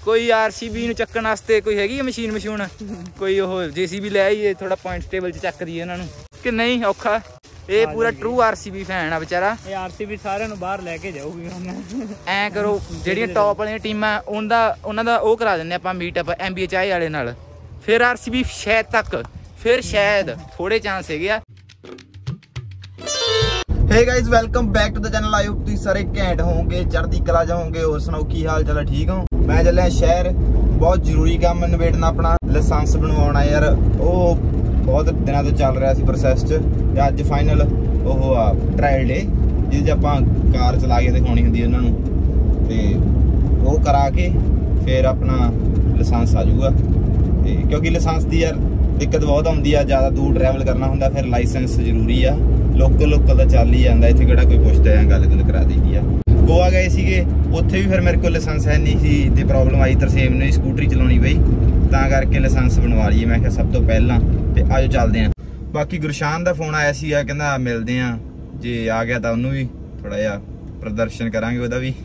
ਕੋਈ RCB ਨੂੰ ਚੱਕਣ ਵਾਸਤੇ ਕੋਈ ਹੈਗੀ ਮਸ਼ੀਨ ਮਸ਼ੂਨ ਕੋਈ ਉਹ JCB ਲੈ ਆਈਏ ਥੋੜਾ ਪੁਆਇੰਟ ਟੇਬਲ 'ਚ ਚੱਕ ਦਈਏ ਇਹਨਾਂ ਨੂੰ ਕਿ ਨਹੀਂ ਔਖਾ। ਇਹ ਪੂਰਾ ਟਰੂ RCB ਫੈਨ ਆ ਵਿਚਾਰਾ। ਇਹ RCB ਸਾਰਿਆਂ ਨੂੰ ਬਾਹਰ ਲੈ ਕੇ ਜਾਊਗੀ ਹੁਣ। ਐਂ ਕਰੋ ਜਿਹੜੀਆਂ ਟੌਪ ਵਾਲੀਆਂ ਟੀਮਾਂ ਉਹਨਾਂ ਦਾ ਉਹ ਕਰਾ ਦਿੰਦੇ ਆਪਾਂ ਮੀਟਅਪ NBA ਚਾਹੇ ਵਾਲੇ ਨਾਲ, ਫਿਰ RCB ਸ਼ਾਇਦ ਤੱਕ ਫਿਰ ਸ਼ਾਇਦ ਥੋੜੇ ਚਾਂਸ ਹੈਗੇ ਆ। Hey guys welcome back to the channel. I hope तुम सारे घैंट होंगे, चढ़ती कला जाओगे। और सुनाओ की हाल चाल ठीक हो। मैं चलिया शहर, बहुत जरूरी काम निबेड़ना अपना लाइसेंस बनवाना यार। वो बहुत दिनों तो चल रहा सी प्रोसैस च। अज फाइनल वो ट्रायल डे जिस आप कार चला के दिखानी होंगी उन्होंने, तो वो करा के फिर अपना लाइसेंस आ जाऊगा। क्योंकि लाइसेंस की यार दिक्कत बहुत आती है, ज़्यादा दूर ट्रैवल करना होंगे फिर लाइसेंस जरूरी आ। लोकल तो चल ही जाता, इतने किहड़ा कोई पुछदा है, गल करा दी है। गोवा गए थे उत्थे भी फिर मेरे को लाइसेंस है नहीं सी ते प्रॉब्लम आई, तरसेम ने स्कूटरी चलानी पई, तां करके लाइसेंस बनवा लीए। मैं सब तो पहला ते आजो चलते हैं। बाकी गुरशान का फोन आया सी, कहंदा मिलते हैं, जे आ गया तो उन्होंने भी थोड़ा जिहा प्रदर्शन करांगे उहदा भी।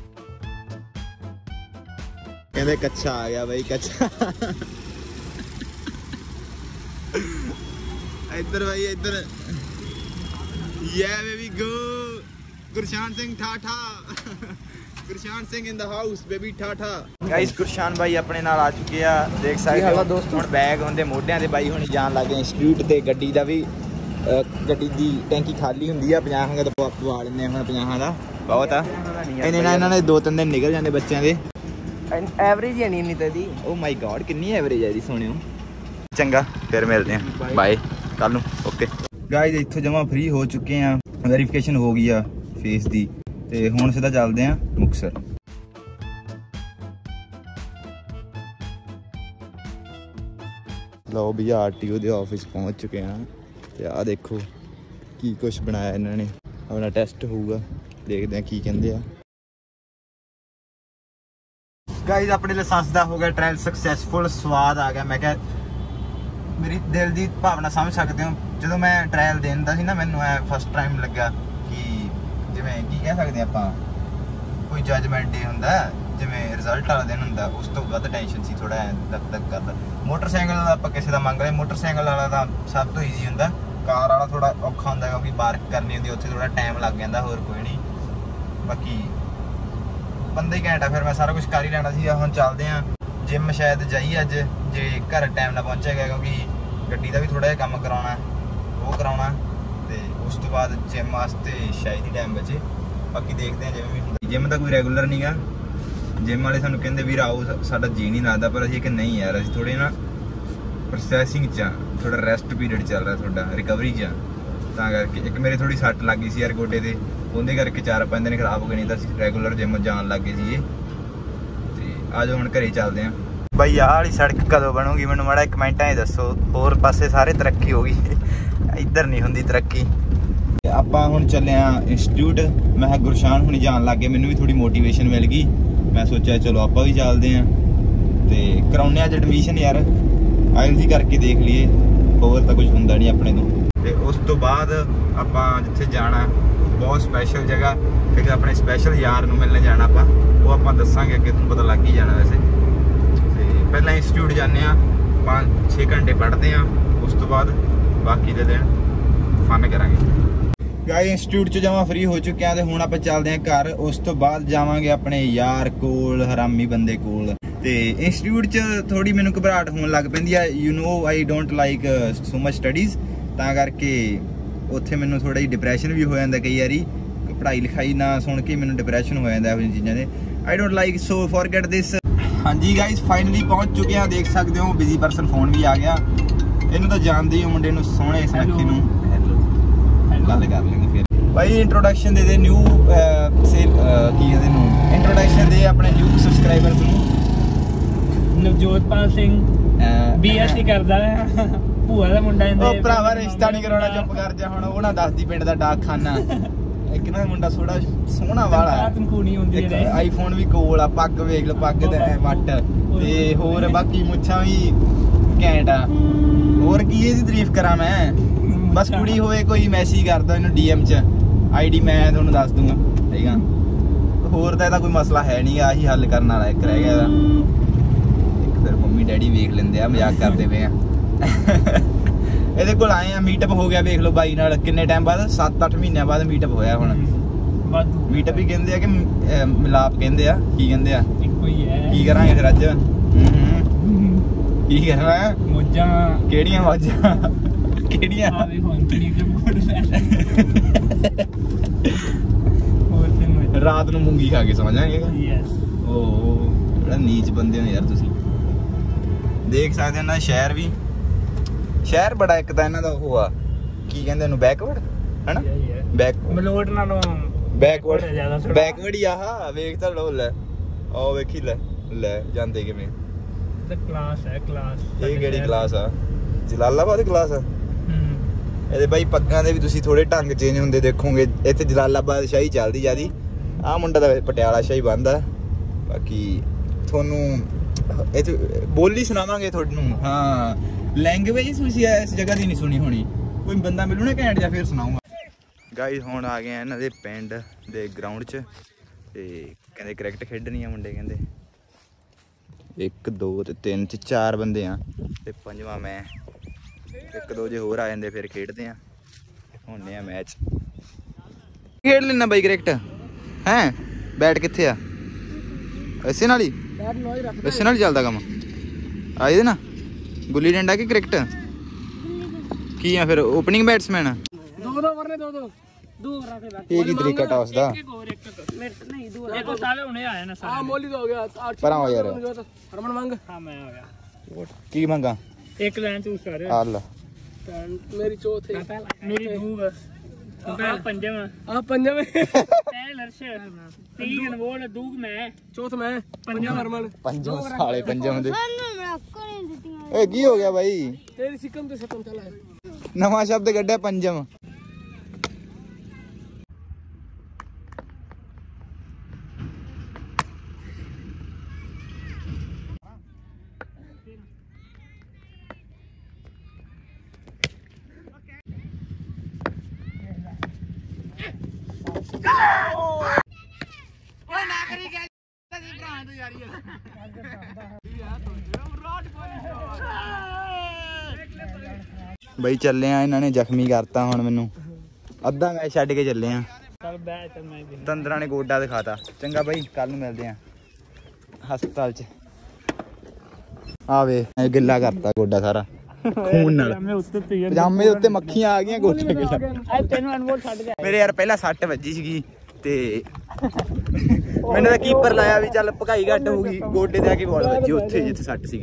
कहंदे कच्चा आ गया भाई, कच्चा इधर भाई इधर। Yeah baby go, Gurshan Singh ठाठा Gurshan Singh in the house baby ठाठा। गाइस गुरशान भाई अपने नाल आ चुके हैं, देख सकते हो दोस्तों। हुण बैग होंदे मोढियां ते बाई हुणी जान लग गए इंस्टीट्यूट ते। गड्डी दा भी गड्डी दी टैंकी खाली हुंदी आ, 50 होंगे तो पवा लेंदे हुण 50 दा बहुत आ। इन्हां ने 2-3 दिन निकल जांदे बच्चों दे। एवरेज ही नहीं ते दी। ओ माय गॉड कितनी एवरेज है दी सोनियो। चंगा फिर मिलते हैं, बाय कल नूं। ओके गाइस इत्थों जमा फ्री हो चुके हैं, वेरीफिकेशन हो गई आ फेस दी ते हुण सीधा चलते हैं मुक्तसर। लो भी RTO के ऑफिस पहुंच चुके हैं ते आ देखो की कुछ बनाया इन्होंने। अपना टेस्ट होगा, देखते हैं की कहते हैं। गाइस अपने लाइसेंस का हो गया ट्रायल सक्सैसफुल, स्वाद आ गया। मैं क्या मेरी दिल की भावना समझ सकते हो। जो मैं ट्रायल देता सी ना, मैनू फस्ट टाइम लगा कि जिमें की कह सकते आप, कोई जजमेंट डे होंदा जिमें रिजल्ट वाला दिन होंदा, उस तो वध टेंशन सी, थोड़ा धक धक करदा। मोटरसाइकिल आप किसी का मंग रहे, मोटरसाइकिल वाला तो सब तो ईजी होंदा, कार वाला थोड़ा औखा होंदा क्योंकि पार्क करनी होंदी, उत्थे थोड़ा टाइम लग जाता, होर कोई नहीं। बाकी बंदा ही घैंट आ, फिर मैं सारा कुछ कर ही लेना सी। हुण चलदे आ जिम, शायद जाइए अज जे घर टाइम ना पहुंचेगा, क्योंकि गड्डी का भी थोड़ा जिहा काम कराउणा, वो कराउणा ते उस तो बाद जिम वास्ते शायद ही टाइम बचे। बाकी देखते हैं जिम भी। जिम का कोई रेगूलर नहीं गा, जिम वाले सानूं कहंदे वीर आओ, साडा जी नहीं लगदा, पर असीं कि नहीं यार असीं थोड़े ना प्रोसैसिंग च, थोड़ा रेस्ट पीरियड चल रहा थोड़ा, रिकवरी च, तां करके। एक मेरे थोड़ी सट लग गई सी यार गोडे ते, उहदे करके 4-5 दिन खराब हो गए, नहीं तो असीं रेगूलर जिम जान लग गए सीगे। ते आज हुण घरे चलदे आं। भाई आह वाली सड़क कदों बनूगी, मैनूं माड़ा कमेंटां 'च दसो। होर पासे सारे तरक्की हो गई, इधर नहीं होंदी तरक्की। आपां हुण चले इंस्टीट्यूट। मैं गुरशान हुणी जान लग गए, मैनूं भी थोड़ी मोटिवेशन मिल गई। मैं सोचा चलो आपां भी चलते हैं ते कराउने अज एडमिशन यार, IELTS ही करके देख लीए, होर तो कुछ होंदा नहीं अपने तो। ते उस तो बाद आपां जिथे जाना बहुत स्पैशल जगह, क्योंकि अपने स्पैशल यार नूं मिलने जाना आपां, वो आपां दस्सांगे अगे, तुहानूं पता लग ही जाना। वैसे पहला इंस्टीट्यूट जाने 5-6 घंटे पढ़ते हैं, उस तो बाद बाकी दे दिन फन करांगे। गाइस इंस्टीट्यूट च जमा फ्री हो चुके हैं, तो हुण आपां चलदे हैं घर। उस तो बाद जावांगे अपने यार कोल, हरामी बंदे कोल। ते इंस्टीट्यूट च थोड़ी मैनूं घबराहट होण लग पैंदी है। You know I don't like so much studies, तां करके उत्थे मैनूं थोड़ा जिहा डिप्रैशन भी हो जांदा कई वारी, पढ़ाई लिखाई ना सुन के मैनूं डिप्रैशन हो जांदा इहो चीज़ां दे। I don't like, so forget this. हाँ जी गाइस फाइनली पहुंच चुके हैं, देख सकते हो बिजी पर्सन फोन भी आ गया। इन्हों तो जानते ही हो मुंडे नूं, सोहणे सुनखे नूं गल कर लेंगे फिर। भाई इंट्रोडक्शन दे न्यू सेल की कहते नूं, इंट्रोडक्शन दे अपने न्यू सबसक्राइबर्स नूं। नवजोतपाल सिंह BSc करदा है, भूआ दा मुंडा इंदे। ओ भरावा रिश्ता नहीं कराउणा, चुप कर जा हुण। ਉਹ ਨਾ ਦੱਸਦੀ ਪਿੰਡ ਦਾ ਡਾਕਖਾਨਾ। एक ना मुंडा थोड़ा सोहना वाला आईफोन भी कोल आ, पग वेख लो, पग ते वट ते होर बाकी मुच्छां भी घैंट आ। होर की इहदी तारीफ करा मैं, बस कुड़ी होए कोई मैसेज कर दो इन्हूं DM च, ID मैं तुहानूं दस दूंगा, ठीक आ। होर तां इहदा कोई मसला है नहीं, आही हल करन वाला एक रह गया। ਡੈਡੀ ਵੇਖ ਲੈਂਦੇ ਆ, ਮਜ਼ਾਕ ਕਰਦੇ ਪਏ ਆ। ਇਹਦੇ ਕੋਲ ਆਏ ਆ, ਮੀਟਅਪ ਹੋ ਗਿਆ ਵੇਖ ਲਓ ਬਾਈ ਨਾਲ ਕਿੰਨੇ ਟਾਈਮ ਬਾਅਦ, 7-8 ਮਹੀਨਿਆਂ ਬਾਅਦ ਮੀਟਅਪ ਹੋਇਆ ਹੁਣ। ਮੀਟਅਪ ਹੀ ਕਹਿੰਦੇ ਆ ਕਿ ਮਿਲਾਪ ਕਹਿੰਦੇ ਆ, ਕੀ ਕਹਿੰਦੇ ਆ, ਇੱਕੋ ਹੀ ਹੈ। ਕੀ ਕਰਾਂਗੇ ਫਿਰ ਅੱਜ? ਕੀ ਕਰਨਾ? ਮੋਜਾਂ ਕਿਹੜੀਆਂ ਮੌਜਾਂ? ਕਿਹੜੀਆਂ? ਰਾਤ ਨੂੰ ਮੂੰਗੀ ਖਾ ਕੇ ਸੌਂ ਜਾਵਾਂਗੇ। ਓਹ ਬੜਾ ਨੀਚ ਬੰਦੇ ਹੋ ਯਾਰ ਤੁਸੀਂ। ਦੇਖ ਸਕਦੇ ਹੋ ਨਾ ਸ਼ਹਿਰ ਵੀ, ਸ਼ਹਿਰ ਬੜਾ ਇੱਕ ਤਾਂ ਇਹਨਾਂ ਦਾ ਉਹ ਆ, ਕੀ ਕਹਿੰਦੇ ਉਹਨੂੰ, ਬੈਕਵਰਡ ਹੈਨਾ, ਮਲੋਟ ਨਾਲੋਂ ਬੈਕਵਰਡ ਹੀ ਆਹ ਵੇਖ ਤਾਂ ਲੋ, ਲੈ ਆਹ ਵੇਖੀ, ਲੈ ਜਾਂਦੇ ਕਿਵੇਂ। ਕਲਾਸ ਹੈ, ਕਲਾਸ। ਇਹ ਕਿਹੜੀ ਕਲਾਸ ਆ? ਜਲਾਲਾਬਾਦ ਕਲਾਸ ਆ। ਇਹਦੇ ਬਾਈ ਪੱਗਾਂ ਦੇ ਵੀ ਤੁਸੀਂ ਥੋੜੇ ਢੰਗ ਚੇਂਜ ਹੁੰਦੇ ਦੇਖੋਗੇ। ਇੱਥੇ ਜਲਾਲਾਬਾਦ ਸ਼ਾਹੀ ਚੱਲਦੀ ਜਿਆਦੀ, ਆਹ ਮੁੰਡਾ ਤਾਂ ਪਟਿਆਲਾ ਸ਼ਾਹੀ ਬੰਦਾ। ਬਾਕੀ ਤੁਹਾਨੂੰ ਇੱਥੇ ਬੋਲੀ ਸੁਣਾਵਾਂਗੇ ਤੁਹਾਨੂੰ। ਹਾਂ, ਲੈਂਗੁਏਜ ਤੁਸੀਂ ਇਸ ਜਗ੍ਹਾ ਦੀ ਨਹੀਂ ਸੁਣੀ ਹੋਣੀ, ਕੋਈ ਬੰਦਾ ਮਿਲੂ ਨਾ ਘੈਂਟ ਜਾਂ ਫਿਰ ਸੁਣਾਉਂਗਾ। ਗਾਈਜ਼ ਹੁਣ ਆ ਗਏ ਆ ਇਹਨਾਂ ਦੇ ਪਿੰਡ ਦੇ ਗਰਾਊਂਡ 'ਚ, ਤੇ ਕਹਿੰਦੇ ਕ੍ਰਿਕਟ ਖੇਡਣੀ ਆ ਮੁੰਡੇ, ਕਹਿੰਦੇ 1 2 ਤੇ 3 ਤੇ 4 ਬੰਦੇ ਆ, ਤੇ 5ਵਾਂ ਮੈਂ। 1-2 ਜੇ ਹੋਰ ਆ ਜਾਂਦੇ ਫਿਰ ਖੇਡਦੇ ਆ, ਹੁੰਨੇ ਆ ਮੈਚ। ਖੇਡ ਲੈਣਾ ਬਾਈ ਕ੍ਰਿਕਟ ਹੈ? ਬੈਟ ਕਿੱਥੇ ਆ? ਇਸੇ ਨਾਲ ਹੀ, ਇਸੇ ਨਾਲ ਹੀ ਚੱਲਦਾ ਕੰਮ ਆ ਇਹਦੇ ਨਾਲ। ਗੁੱਲੀ ਡੰਡਾ ਕਿ ਕ੍ਰਿਕਟ ਕੀ ਆ ਫਿਰ? ਓਪਨਿੰਗ ਬੈਟਸਮੈਨ ਇਹ ਕੀ ਤਰੀਕਾ ਟਾਸ ਦਾ? ਪਰਾਂ ਹੋ ਯਾਰ, ਕੀ ਮੰਗਾ? ਇੱਕ ਲਾਈਨ ਚੂਜ਼ ਕਰ ਆ ਲੈ ਮੇਰੀ ਚੌਥ ਹੈ, ਮੇਰੀ ਦੂਗ ਪੰਜਵਾਂ, ਆ ਪੰਜਵੇਂ ਪਹਿਲ ਅਰਸ਼ 3 ਅਨਮੋਲ, ਦੂਗ ਮੈਂ, ਚੌਥ ਮੈਂ, ਪੰਜਵਾਂ ਹਰਮਨ। ਪੰਜਵਾਂ ਸਾਲੇ ਪੰਜਵਾਂ ਦੇ। ਓਏ ਕੀ ਹੋ ਗਿਆ ਬਾਈ? ਤੇਰੀ ਸਿੱਕਮ ਤੇ ਸਤਮ ਚਲਾ ਹੈ। ਨਵਾਂ ਸ਼ਬਦ ਕੱਢਿਆ ਪੰਜਮ। ਬਈ ਚੱਲੇ ਆ, ਇਹਨਾਂ ਨੇ ਜ਼ਖਮੀ ਕਰਤਾ ਹੁਣ ਮੈਨੂੰ, ਅੱਧਾ ਮੈਚ ਛੱਡ ਕੇ ਚੱਲੇ ਆ। ਤੰਦਰਾਂ ਨੇ ਗੋਡਾ ਦਿਖਾਤਾ। ਚੰਗਾ ਬਾਈ, ਕੱਲ ਨੂੰ ਮਿਲਦੇ ਆ ਹਸਪਤਾਲ 'ਚ। ਆਵੇ ਗਿੱਲਾ ਕਰਤਾ ਗੋਡਾ ਸਾਰਾ ਖੂਨ ਨਾਲ, ਪਜਾਮੇ ਦੇ ਉੱਤੇ ਮੱਖੀਆਂ ਆ ਗਈਆਂ ਗੋਡੇ ਗਿੱਲਾ। ਮੇਰੇ ਯਾਰ ਪਹਿਲਾਂ ਸੱਟ ਵੱਜੀ ਸੀਗੀ ਤੇ ਮੈਨੂੰ ਤਾਂ ਕੀਪਰ ਲਾਇਆ ਵੀ ਚੱਲ ਭਕਾਈ ਘੱਟ ਹੋਊਗੀ, ਗੋਡੇ ਤੇ ਆ ਕੇ ਬਾਲ ਵੱਜੀ ਉੱਥੇ ਜਿੱਥੇ ਸੱਟ ਸੀਗੀ।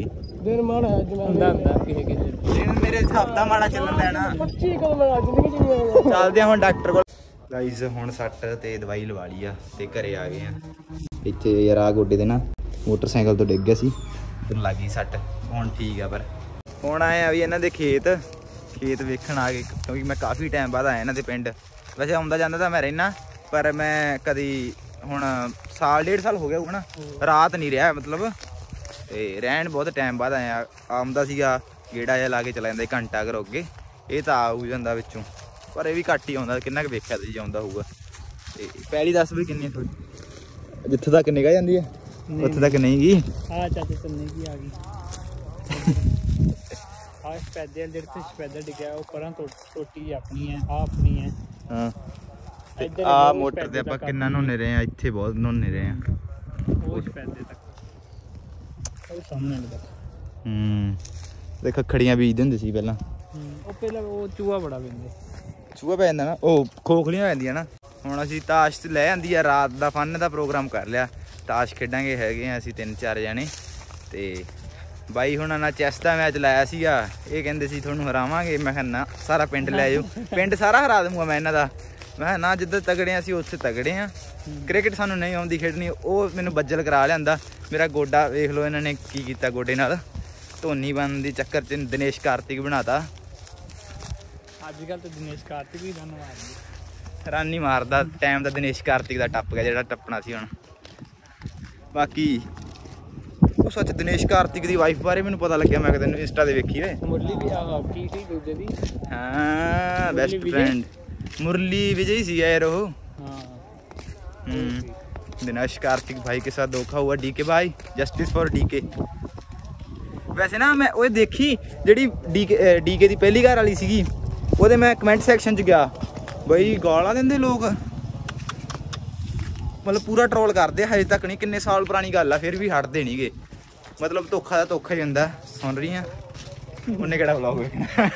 ਮੇਰੇ ਹਿਸਾਬ ਦਾ ਮਾੜਾ ਚੱਲਣ ਲੈਣਾ। ਚੱਲਦੇ ਆ ਹੁਣ ਡਾਕਟਰ ਕੋਲ। ਗਾਈਜ਼ ਹੁਣ ਸੱਟ ਤੇ ਦਵਾਈ ਲਵਾ ਲਈ ਆ ਤੇ ਘਰੇ ਆ ਗਏ ਆ। ਇੱਥੇ ਯਾਰ ਆ ਗੋਡੇ ਦੇ ਨਾ ਮੋਟਰਸਾਈਕਲ ਤੋਂ ਡਿੱਗ ਗਿਆ ਸੀ, ਲੱਗ ਗਈ ਸੱਟ, ਹੁਣ ਠੀਕ ਆ। ਪਰ ਹੁਣ ਆਏ ਆ ਵੀ ਇਹਨਾਂ ਦੇ ਖੇਤ ਵੇਖਣ ਆ ਗਏ, ਕਿਉਂਕਿ ਮੈਂ ਕਾਫੀ ਟਾਈਮ ਬਾਅਦ ਆਇਆ ਇਹਨਾਂ ਦੇ ਪਿੰਡ। ਵੈਸੇ ਆਉਂਦਾ ਜਾਂਦਾ ਤਾਂ ਮੈਂ ਰਹਿਣਾ, ਪਰ ਮੈਂ ਕਦੀ ਹੁਣ 1.5 ਸਾਲ ਹੋ ਗਿਆ ਹੋਣਾ ਰਾਤ ਨਹੀਂ ਰਿਹਾ, ਮਤਲਬ ਤੇ ਰਹਿਣ ਬਹੁਤ ਟਾਈਮ ਬਾਅਦ ਆਇਆ। ਆਉਂਦਾ ਸੀਗਾ ਗੇੜਾ ਜਿਹਾ ਲਾ ਕੇ ਚਲਾ ਜਾਂਦਾ ਘੰਟਾ ਘਰੋਂ ਅੱਗੇ, ਇਹ ਤਾਂ ਆ ਜਾਂਦਾ ਵਿੱਚੋਂ, ਪਰ ਇਹ ਵੀ ਘੱਟ ਹੀ ਆਉਂਦਾ। ਕਿੰਨਾ ਕੁ ਵੇਖਿਆ ਤੁਸੀਂ ਆਉਂਦਾ ਹੋਊਗਾ। ਤੇ ਪਹਿਲੀ ਦੱਸ ਵੀ ਕਿੰਨੀ ਥੋੜੀ, ਜਿੱਥੇ ਤੱਕ ਨਿਗਾਹ ਜਾਂਦੀ ਹੈ ਉੱਥੇ ਤੱਕ ਨਹੀਂ ਗਈ। ਆ ਚਾਚੇ ਚੰਨੇ ਕੀ ਆ ਗਈ ਆ ਸਪੈਦੇ ਜਿਹੜੇ ਤੇ ਸਪੈਦਾ ਡਿੱਗਿਆ, ਉਹ ਪਰਾਂ ਟੋਟੀ ਆਪਣੀ ਹੈ, ਆ ਆਪਣੀ ਹੈ। ਹਾਂ, ਤੇ ਆ ਮੋਟਰ ਤੇ ਆਪਾਂ ਕਿੰਨਾ ਨਹਾਉਂਦੇ ਰਹੇ ਆ, ਇੱਥੇ ਬਹੁਤ ਨਹਾਉਂਦੇ ਰਹੇ ਆ। ਉਹ ਸਪੈਦੇ ਤੱਕ ਉਹ ਸਾਹਮਣੇ ਤੱਕ ਦੇਖ ਖੜੀਆਂ ਬੀਜਦੇ ਹੁੰਦੇ ਸੀ ਪਹਿਲਾਂ। ਉਹ ਪਹਿਲਾਂ ਉਹ ਚੂਹਾ ਬੜਾ ਪੈਂਦੇ, ਚੂਹਾ ਪੈ ਜਾਂਦਾ ਨਾ, ਉਹ ਖੋਖਲੀਆਂ ਪੈਂਦੀਆਂ ਨਾ। ਹੁਣ ਅਸੀਂ ਤਾਸ਼ ਤੇ ਲੈ ਆਂਦੀ ਆ, ਰਾਤ ਦਾ ਫਨ ਦਾ ਪ੍ਰੋਗਰਾਮ ਕਰ ਲਿਆ, ਤਾਸ਼ ਖੇਡਾਂਗੇ ਹੈਗੇ ਆ ਅਸੀਂ 3-4 ਜਣੇ। ਤੇ ਬਾਈ ਹੁਣਾਂ ਨਾਲ ਚੈਸ ਦਾ ਮੈਚ ਲਾਇਆ ਸੀਗਾ, ਇਹ ਕਹਿੰਦੇ ਸੀ ਤੁਹਾਨੂੰ ਹਰਾਵਾਂਗੇ। ਮੈਂ ਕਿਹਾ ਨਾ, ਸਾਰਾ ਪਿੰਡ ਲੈ ਜਾਓ, ਪਿੰਡ ਸਾਰਾ ਹਰਾ ਦੂੰਗਾ ਮੈਂ ਇਹਨਾਂ ਦਾ। ਮੈਂ ਕਿਹਾ ਨਾ, ਜਿੱਦਾਂ ਤਗੜੇ ਆ ਅਸੀਂ ਉੱਥੇ ਤਗੜੇ ਆ। ਕ੍ਰਿਕਟ ਸਾਨੂੰ ਨਹੀਂ ਆਉਂਦੀ ਖੇਡਣੀ, ਉਹ ਮੈਨੂੰ ਬੱਜਲ ਕਰਾ ਲਿਆਂਦਾ। ਮੇਰਾ ਗੋਡਾ ਵੇਖ ਲਓ ਇਹਨਾਂ ਨੇ ਕੀ ਕੀਤਾ ਗੋਡੇ ਨਾਲ, ਧੋਨੀ ਬਣਨ ਦੇ ਚੱਕਰ 'ਚ ਦਿਨੇਸ਼ ਕਾਰਤਿਕ ਬਣਾਤਾ। ਅੱਜ ਕੱਲ੍ਹ ਤਾਂ ਦਿਨੇਸ਼ ਕਾਰਤਿਕ ਵੀ ਰਨ ਹੀ ਮਾਰਦਾ, ਟਾਈਮ ਦਾ ਦਿਨੇਸ਼ ਕਾਰਤਿਕ ਦਾ ਟੱਪ ਗਿਆ ਜਿਹੜਾ ਟੱਪਣਾ ਸੀ ਹੁਣ। ਬਾਕੀ ਉਹ ਸੱਚ ਦਿਨੇਸ਼ ਕਾਰਤਿਕ ਦੀ ਵਾਈਫ ਬਾਰੇ ਮੈਨੂੰ ਪਤਾ ਲੱਗਿਆ, ਮੈਂ ਤੈਨੂੰ ਇੰਸਟਾ ਤੇ ਵੇਖੀ ਵੇ। ਮੁਰਲੀ ਵੀ ਕੀ ਸੀ ਦੂਜੇ ਦੀ? ਹਾਂ, ਬੈਸਟ ਫਰੈਂਡ मुरली विजय सी यार वो। दिनेश कार्तिक भाई के साथ धोखा हुआ डीके भाई, जस्टिस फॉर डीके। ਵੈਸੇ ਨਾ ਮੈਂ ਉਹ ਦੇਖੀ ਜਿਹੜੀ ਡੀਕੇ ਦੀ ਪਹਿਲੀ ਘਰ ਵਾਲੀ ਸੀਗੀ, ਉਹਦੇ ਮੈਂ ਕਮੈਂਟ ਸੈਕਸ਼ਨ 'ਚ ਗਿਆ, ਬਈ ਗਾਲਾਂ ਦਿੰਦੇ ਲੋਕ, ਮਤਲਬ ਪੂਰਾ ਟਰੋਲ ਕਰਦੇ। ਹਜੇ ਤੱਕ ਨਹੀਂ, ਕਿੰਨੇ ਸਾਲ ਪੁਰਾਣੀ ਗੱਲ ਆ, ਫਿਰ ਵੀ ਹਟਦੇ ਨਹੀਂਗੇ। ਮਤਲਬ ਧੋਖਾ ਦਾ ਧੋਖਾ ਹੀ ਹੁੰਦਾ। ਸੁਣ ਰਹੀ ਆ ਉਹਨੇ ਕਿਹੜਾ ਵਲੌਗ ਵੇਖਣਾ।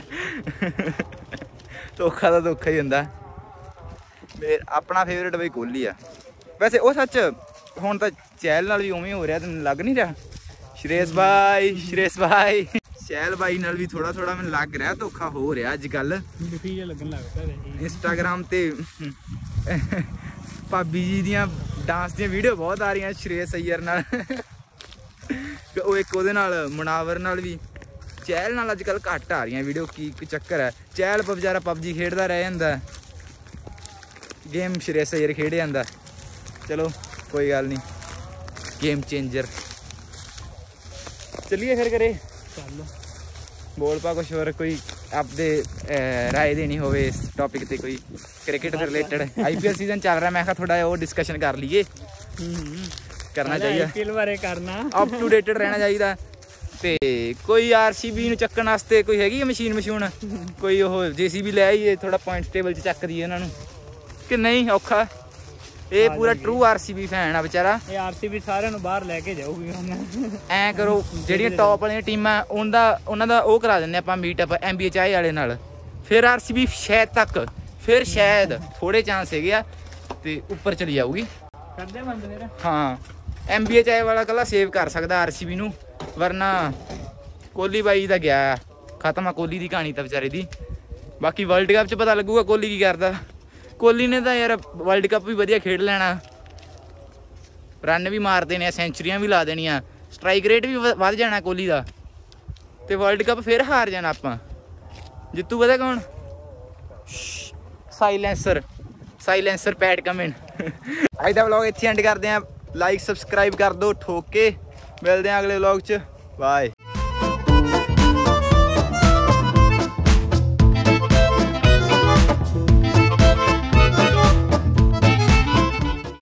ਧੋਖਾ ਦਾ ਧੋਖਾ ਹੀ ਹੁੰਦਾ। ਆਪਣਾ ਫੇਵਰੇਟ ਬਈ ਕੋਹਲੀ ਆ। ਵੈਸੇ ਉਹ ਸੱਚ ਹੁਣ ਤਾਂ ਚਹਿਲ ਨਾਲ ਵੀ ਉਵੇਂ ਹੋ ਰਿਹਾ, ਤੈਨੂੰ ਲੱਗ ਨਹੀਂ ਰਿਹਾ? ਸ਼੍ਰੇਸ਼ ਭਾਈ ਚਹਿਲ ਬਾਈ ਨਾਲ ਵੀ ਥੋੜਾ ਮੈਨੂੰ ਲੱਗ ਰਿਹਾ ਧੋਖਾ ਹੋ ਰਿਹਾ ਅੱਜ ਕੱਲ। ਇੰਸਟਾਗ੍ਰਾਮ ਤੇ ਭਾਬੀ ਜੀ ਦੀਆਂ ਡਾਂਸ ਦੀਆਂ ਵੀਡੀਓ ਬਹੁਤ ਆ ਰਹੀਆਂ ਸ਼੍ਰੇਸ਼ ਅਈਅਰ ਨਾਲ। ਉਹ ਇੱਕ ਉਹਦੇ ਨਾਲ ਮੁਨਾਵਰ ਨਾਲ ਵੀ। ਚਹਿਲ ਨਾਲ ਅੱਜ ਕੱਲ ਘੱਟ ਆ ਰਹੀਆਂ ਵੀਡੀਓ, ਕੀ ਚੱਕਰ ਹੈ? ਚਹਿਲ ਵਿਚਾਰਾ ਪਬਜੀ ਖੇਡਦਾ ਰਹਿ ਜਾਂਦਾ, ਗੇਮ ਸ਼੍ਰੇਸ਼ ਅਈਅਰ ਖੇਡ ਜਾਂਦਾ। ਚਲੋ ਕੋਈ ਗੱਲ ਨਹੀਂ, ਗੇਮ ਚੇਂਜਰ। ਚੱਲੀਏ ਫਿਰ ਘਰੇ। ਚੱਲ ਬੋਲ ਪਾ ਕੁਛ ਹੋਰ, ਕੋਈ ਆਪਦੇ ਰਾਏ ਦੇਣੀ ਹੋਵੇ ਇਸ ਟੌਪਿਕ ਤੇ, ਕੋਈ ਕ੍ਰਿਕਟ ਦੇ ਰਿਲੇਟਡ। IPL ਸੀਜ਼ਨ ਚੱਲ ਰਿਹਾ, ਮੈਂ ਕਿਹਾ ਥੋੜਾ ਜਿਹਾ ਉਹ ਡਿਸਕਸ਼ਨ ਕਰ ਲਈਏ। ਕਰਨਾ ਚਾਹੀਦਾ, IPL ਬਾਰੇ ਕਰਨਾ, ਅਪ ਟੂ ਡੇਟਡ ਰਹਿਣਾ ਚਾਹੀਦਾ। ਤੇ ਕੋਈ RCB ਨੂੰ ਚੱਕਣ ਵਾਸਤੇ ਕੋਈ ਹੈਗੀ ਮਸ਼ੀਨ ਕੋਈ ਉਹ JCB ਲੈ ਆਈਏ, ਥੋੜਾ ਪੁਆਇੰਟ ਟੇਬਲ 'ਚ ਚੱਕ ਦਈਏ ਇਹਨਾਂ ਨੂੰ, ਕਿ ਨਹੀਂ? ਔਖਾ। ਇਹ ਪੂਰਾ ਟਰੂ RCB ਫੈਨ ਆ ਵਿਚਾਰਾ। ਇਹ RCB ਸਾਰਿਆਂ ਨੂੰ ਬਾਹਰ ਲੈ ਕੇ ਜਾਊਗੀ। ਐਂ ਕਰੋ, ਜਿਹੜੀਆਂ ਟੌਪ ਵਾਲੀਆਂ ਟੀਮਾਂ ਉਹਨਾਂ ਦਾ ਉਹ ਕਰਾ ਦਿੰਦੇ ਆਪਾਂ ਮੀਟਅਪ NBA ਚਾਹੇ ਵਾਲੇ ਨਾਲ, ਫਿਰ RCB ਸ਼ਾਇਦ ਥੋੜੇ ਚਾਂਸ ਹੈਗੇ ਆ ਤੇ ਉੱਪਰ ਚਲੀ ਜਾਊਗੀ। ਕਰਦੇ ਬੰਦ ਫਿਰ। ਹਾਂ, NBA ਚਾਹੇ ਵਾਲਾ ਕੱਲਾ ਸੇਵ ਕਰ ਸਕਦਾ RCB ਨੂੰ, ਵਰਨਾ ਕੋਹਲੀ ਬਾਈ ਦਾ ਗਿਆ, ਖਤਮ ਆ ਕੋਹਲੀ ਦੀ ਕਹਾਣੀ ਤਾਂ ਵਿਚਾਰੇ ਦੀ। ਬਾਕੀ ਵਰਲਡ ਕੱਪ 'ਚ ਪਤਾ ਲੱਗੂਗਾ ਕੋਹਲੀ ਕੀ ਕਰਦਾ। ਕੋਹਲੀ ਨੇ ਤਾਂ ਯਾਰ ਵਰਲਡ ਕੱਪ ਵੀ ਵਧੀਆ ਖੇਡ ਲੈਣਾ, ਰਨ ਵੀ ਮਾਰ ਦੇਣੇ ਆ, ਸੈਂਚਰੀਆਂ ਵੀ ਲਾ ਦੇਣੀਆਂ, ਸਟਰਾਈਕ ਰੇਟ ਵੀ ਵੱਧ ਜਾਣਾ ਕੋਹਲੀ ਦਾ, ਤੇ ਵਰਲਡ ਕੱਪ ਫਿਰ ਹਾਰ ਜਾਣਾ ਆਪਾਂ। ਜਿੱਤੂ ਪਤਾ ਕੌਣ? Silencer Pat Cummins. ਅੱਜ ਦਾ ਵਲੌਗ ਇੱਥੇ ਐਂਡ ਕਰਦੇ ਆਂ। ਲਾਈਕ ਸਬਸਕ੍ਰਾਈਬ ਕਰ ਦਿਓ ਠੋਕ ਕੇ। ਮਿਲਦੇ ਆਂ ਅਗਲੇ ਵਲੌਗ 'ਚ। ਬਾਏ।